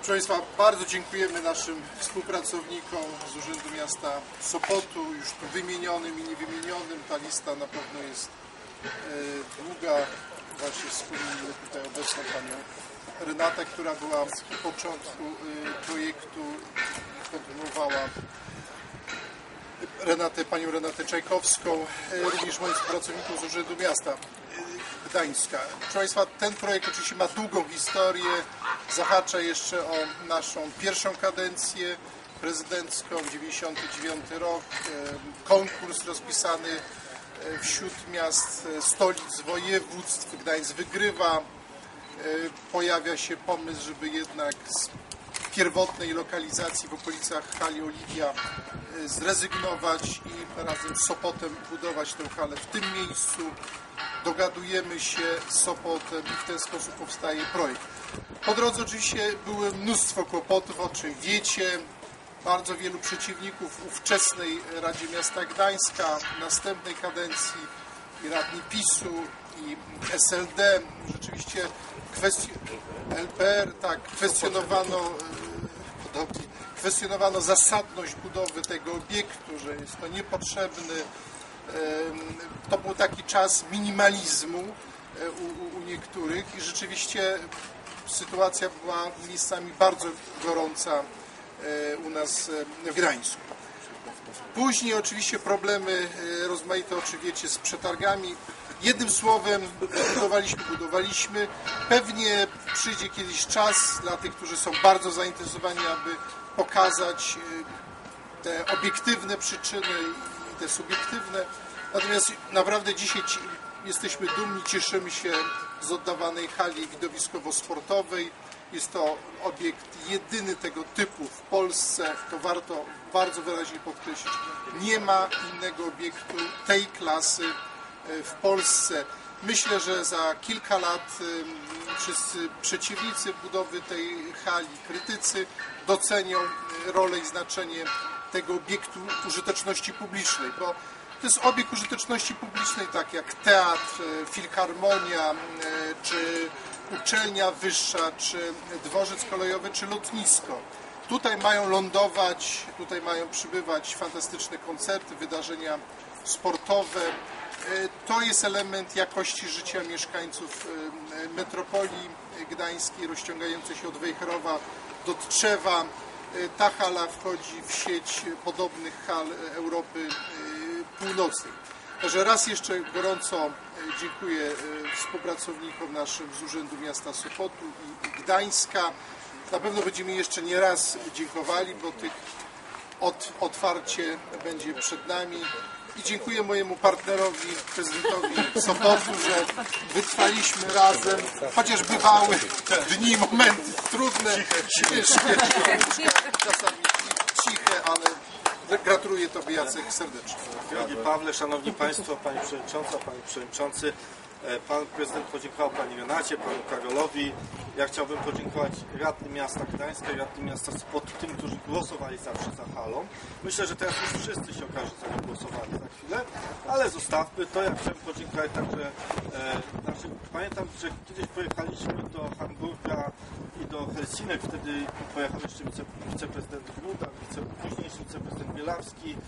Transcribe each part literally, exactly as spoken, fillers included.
Proszę Państwa, bardzo dziękujemy naszym współpracownikom z Urzędu Miasta Sopotu, już tu wymienionym i niewymienionym. Ta lista na pewno jest e, długa. Właśnie wspomnimy tutaj obecną panią Renatę, która była w początku e, projektu i kontynuowała Renatę, panią Renatę Czajkowską, e, również moich pracowników z Urzędu Miasta Gdańska. Proszę Państwa, ten projekt oczywiście ma długą historię, zahacza jeszcze o naszą pierwszą kadencję prezydencką, dziewięćdziesiąty dziewiąty rok, konkurs rozpisany wśród miast, stolic, województw, Gdańsk wygrywa, pojawia się pomysł, żeby jednak z pierwotnej lokalizacji w okolicach hali Oliwia zrezygnować i razem z Sopotem budować tę halę w tym miejscu. Dogadujemy się z Sopotem i w ten sposób powstaje projekt. Po drodze oczywiście było mnóstwo kłopotów, o czym wiecie. Bardzo wielu przeciwników ówczesnej Radzie Miasta Gdańska, następnej kadencji i radni PiSu i S L D. Rzeczywiście kwestii L P R, tak, kwestionowano podobnie, kwestionowano zasadność budowy tego obiektu, że jest to niepotrzebny. To był taki czas minimalizmu u, u niektórych i rzeczywiście sytuacja była miejscami bardzo gorąca u nas w Gdańsku. Później oczywiście problemy rozmaite, oczywiście, z przetargami. Jednym słowem, budowaliśmy, budowaliśmy. Pewnie przyjdzie kiedyś czas dla tych, którzy są bardzo zainteresowani, aby pokazać te obiektywne przyczyny i te subiektywne. Natomiast naprawdę dzisiaj jesteśmy dumni, cieszymy się z oddawanej hali widowiskowo-sportowej. Jest to obiekt jedyny tego typu w Polsce, to warto bardzo wyraźnie podkreślić. Nie ma innego obiektu tej klasy w Polsce. Myślę, że za kilka lat wszyscy przeciwnicy budowy tej hali, krytycy, docenią rolę i znaczenie tego obiektu użyteczności publicznej, bo to jest obiekt użyteczności publicznej, tak jak teatr, filharmonia, czy uczelnia wyższa, czy dworzec kolejowy, czy lotnisko. Tutaj mają lądować, tutaj mają przybywać fantastyczne koncerty, wydarzenia sportowe. To jest element jakości życia mieszkańców metropolii gdańskiej, rozciągającej się od Wejherowa do Tczewa. Ta hala wchodzi w sieć podobnych hal Europy Północnej. Także raz jeszcze gorąco dziękuję współpracownikom naszym z Urzędu Miasta Sopotu i Gdańska. Na pewno będziemy jeszcze nie raz dziękowali, bo tych od, otwarcie będzie przed nami. I dziękuję mojemu partnerowi, prezydentowi Sopotu, że wytrwaliśmy razem, chociaż bywały dni, momenty trudne, ciężkie, czasami ciche, ale gratuluję Tobie, Jacek, serdecznie. Drogi Pawle, Szanowni Państwo, Pani Przewodnicząca, Panie Przewodniczący, Pan Prezydent podziękował Pani Renacie, Panu Karolowi. Ja chciałbym podziękować radnym miasta Gdańska i radnym miasta Sopotu, tym, którzy głosowali zawsze za halą. Myślę, że teraz już wszyscy się okaże, za nie głosowali za chwilę, ale zostawmy to. Ja chciałem podziękować także, e, znaczy, pamiętam, że kiedyś pojechaliśmy do Hamburga i do Helsinek, wtedy pojechał jeszcze wice, wiceprezydent Gruda, wice, późniejszy wiceprezydent Bielawski.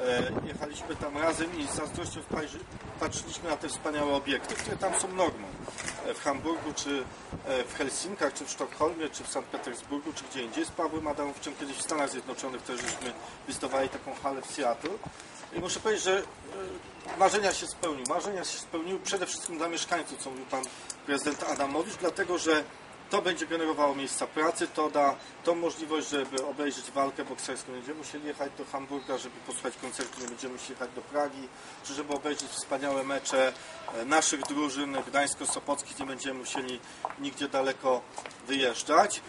E, jechaliśmy tam razem i z zazdrością patrzyliśmy na te wspaniałe obiekty, które tam są normą. W Hamburgu, czy w Helsinkach, czy w Sztokholmie, czy w Sankt Petersburgu, czy gdzie indziej. Z Pawłem Adamowczym kiedyś w Stanach Zjednoczonych też żeśmy wystawali taką halę w Seattle. I muszę powiedzieć, że marzenia się spełniły. Marzenia się spełniły przede wszystkim dla mieszkańców, co mówił pan prezydent Adamowicz, dlatego że to będzie generowało miejsca pracy, to da tą możliwość, żeby obejrzeć walkę bokserską. Nie będziemy musieli jechać do Hamburga, żeby posłuchać koncertu, nie będziemy musieli jechać do Pragi, czy żeby obejrzeć wspaniałe mecze naszych drużyn gdańsko-sopockich, nie będziemy musieli nigdzie daleko wyjeżdżać.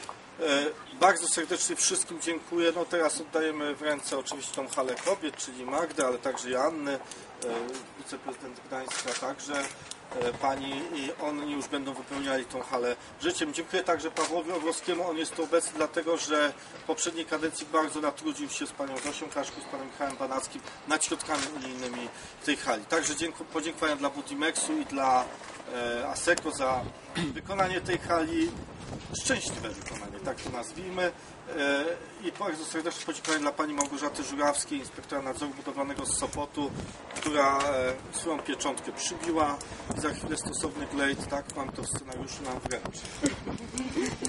Bardzo serdecznie wszystkim dziękuję. No teraz oddajemy w ręce oczywiście tą halę kobiet, czyli Magdę, ale także Joannę, wiceprezydent Gdańska także. Pani i oni już będą wypełniali tą halę życiem. Dziękuję także Pawłowi Orłowskiemu. On jest tu obecny dlatego, że w poprzedniej kadencji bardzo natrudził się z panią Zosią Kaszku, z panem Michałem Banackim nad środkami unijnymi w tej hali. Także podziękowania dla Budimexu i dla e, ASECO za wykonanie tej hali, szczęśliwe wykonanie, tak to nazwijmy. E, I bardzo serdecznie podziękowanie dla pani Małgorzaty Żurawskiej, inspektora nadzoru budowlanego z Sopotu, która e, swoją pieczątkę przybiła i za chwilę stosowny glejt, tak, mam to w scenariuszu nam wręcz.